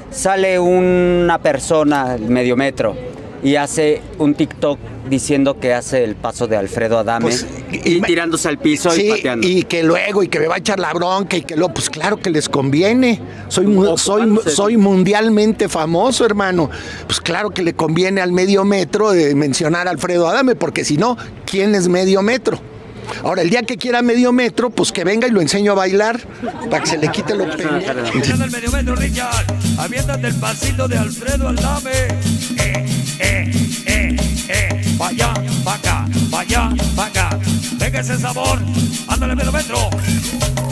sale una persona, medio metro, y hace un TikTok diciendo que hace el paso de Alfredo Adame, Pues, y tirándose al piso sí, y pateando. y que luego, y que me va a echar la bronca, y que luego, pues claro que les conviene. Soy mundialmente famoso, hermano. Pues claro que le conviene al medio metro mencionar a Alfredo Adame, porque si no, ¿quién es medio metro? Ahora, el día que quiera medio metro, pues que venga y lo enseño a bailar, para que se le quite lo pendejo. El medio metro, Richard, aviéntate el pasito de Alfredo Adame. Pa' allá, pa' acá, pa' allá, pa' acá. Venga ese sabor, ándale medio metro.